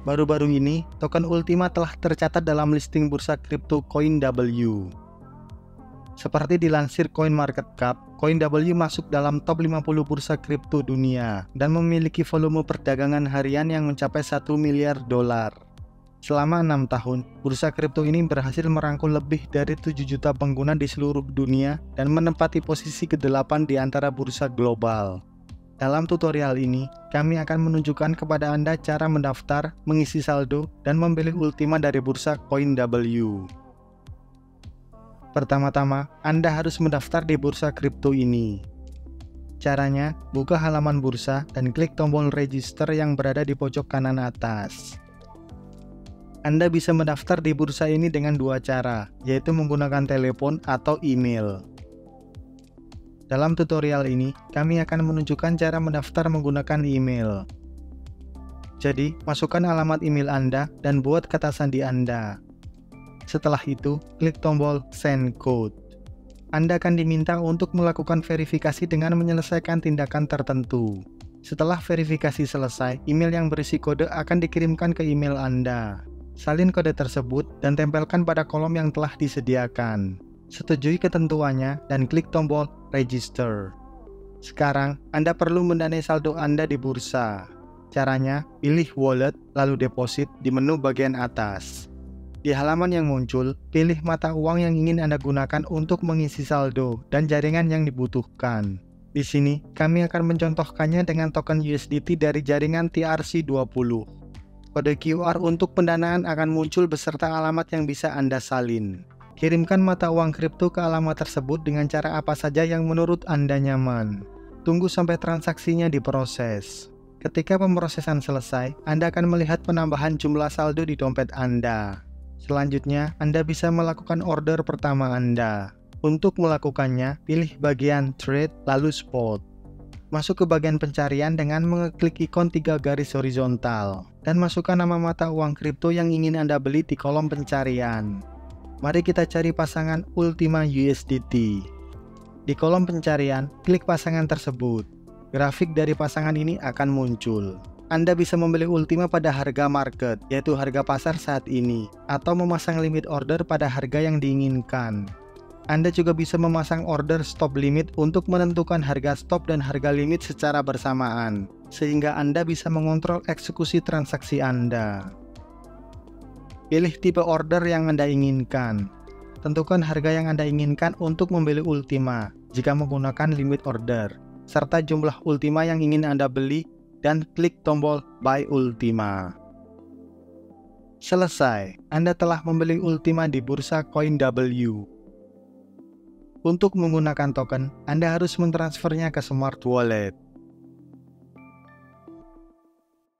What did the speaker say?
Baru-baru ini, token Ultima telah tercatat dalam listing bursa kripto CoinW. Seperti dilansir CoinMarketCap, CoinW masuk dalam top 50 bursa kripto dunia dan memiliki volume perdagangan harian yang mencapai 1 miliar dolar. Selama 6 tahun, bursa kripto ini berhasil merangkul lebih dari 7 juta pengguna di seluruh dunia dan menempati posisi ke-8 di antara bursa global. Dalam tutorial ini, kami akan menunjukkan kepada Anda cara mendaftar, mengisi saldo, dan membeli Ultima dari bursa CoinW. Pertama-tama, Anda harus mendaftar di bursa kripto ini. Caranya, buka halaman bursa dan klik tombol register yang berada di pojok kanan atas. Anda bisa mendaftar di bursa ini dengan dua cara, yaitu menggunakan telepon atau email. Dalam tutorial ini, kami akan menunjukkan cara mendaftar menggunakan email. Jadi, masukkan alamat email Anda dan buat kata sandi Anda. Setelah itu, klik tombol Send Code. Anda akan diminta untuk melakukan verifikasi dengan menyelesaikan tindakan tertentu. Setelah verifikasi selesai, email yang berisi kode akan dikirimkan ke email Anda. Salin kode tersebut dan tempelkan pada kolom yang telah disediakan. Setujui ketentuannya dan klik tombol Register. Sekarang, Anda perlu mendanai saldo Anda di bursa. Caranya, pilih Wallet lalu Deposit di menu bagian atas. Di halaman yang muncul, pilih mata uang yang ingin Anda gunakan untuk mengisi saldo dan jaringan yang dibutuhkan. Di sini, kami akan mencontohkannya dengan token USDT dari jaringan TRC20. Kode QR untuk pendanaan akan muncul beserta alamat yang bisa Anda salin. Kirimkan mata uang kripto ke alamat tersebut dengan cara apa saja yang menurut Anda nyaman. Tunggu sampai transaksinya diproses. Ketika pemrosesan selesai, Anda akan melihat penambahan jumlah saldo di dompet Anda. Selanjutnya, Anda bisa melakukan order pertama Anda. Untuk melakukannya, pilih bagian Trade lalu Spot. Masuk ke bagian pencarian dengan mengeklik ikon 3 garis horizontal dan masukkan nama mata uang kripto yang ingin Anda beli di kolom pencarian. Mari kita cari pasangan Ultima USDT. Di kolom pencarian, klik pasangan tersebut. Grafik dari pasangan ini akan muncul. Anda bisa membeli Ultima pada harga market, yaitu harga pasar saat ini, atau memasang limit order pada harga yang diinginkan. Anda juga bisa memasang order stop limit untuk menentukan harga stop dan harga limit secara bersamaan, sehingga Anda bisa mengontrol eksekusi transaksi Anda. Pilih tipe order yang Anda inginkan. Tentukan harga yang Anda inginkan untuk membeli Ultima jika menggunakan limit order, serta jumlah Ultima yang ingin Anda beli, dan klik tombol Buy Ultima. Selesai, Anda telah membeli Ultima di bursa CoinW. Untuk menggunakan token, Anda harus mentransfernya ke Smart Wallet.